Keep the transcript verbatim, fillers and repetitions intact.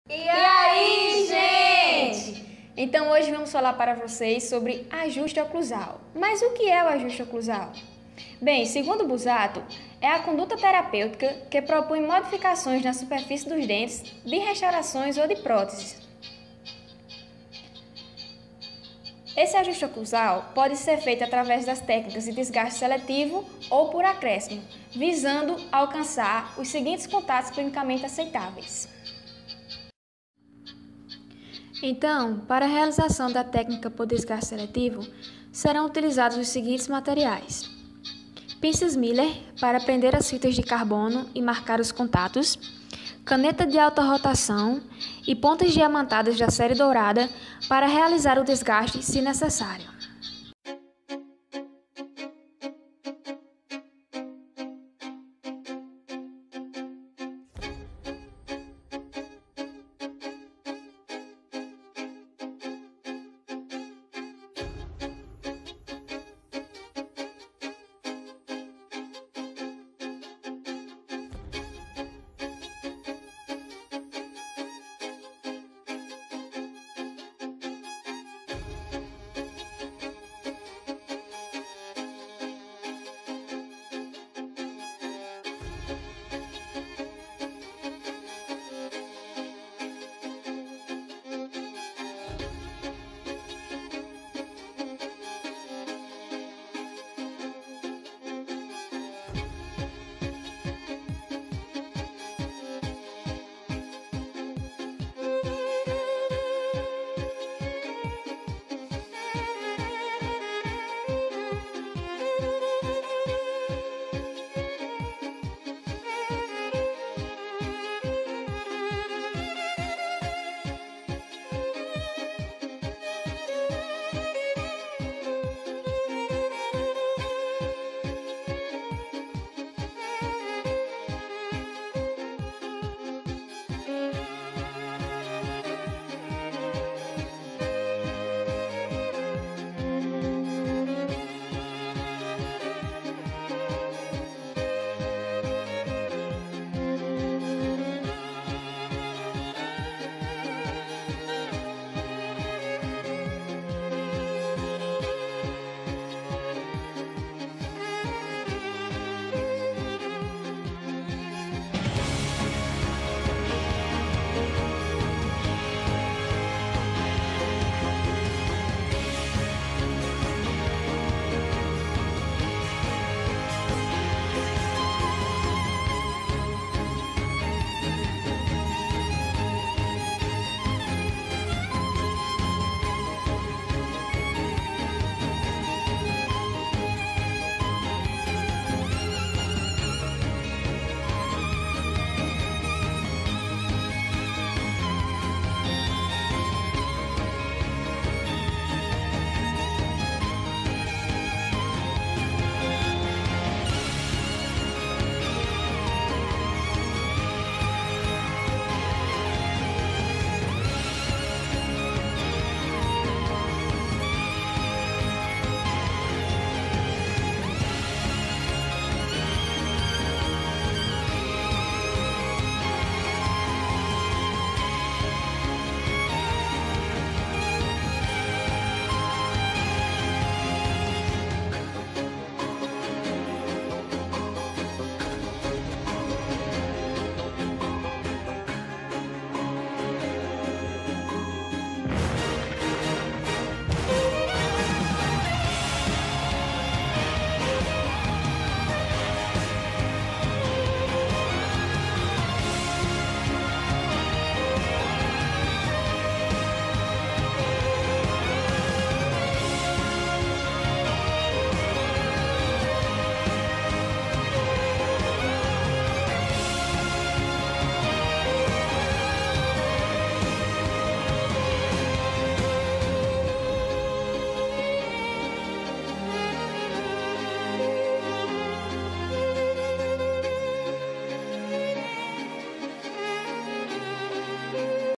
E aí, gente? Então hoje vamos falar para vocês sobre ajuste oclusal. Mas o que é o ajuste oclusal? Bem, segundo Busato, é a conduta terapêutica que propõe modificações na superfície dos dentes, de restaurações ou de próteses. Esse ajuste oclusal pode ser feito através das técnicas de desgaste seletivo ou por acréscimo, visando alcançar os seguintes contatos clinicamente aceitáveis. Então, para a realização da técnica por desgaste seletivo, serão utilizados os seguintes materiais: pinças Miller para prender as fitas de carbono e marcar os contatos, caneta de alta rotação e pontas diamantadas da série dourada para realizar o desgaste se necessário.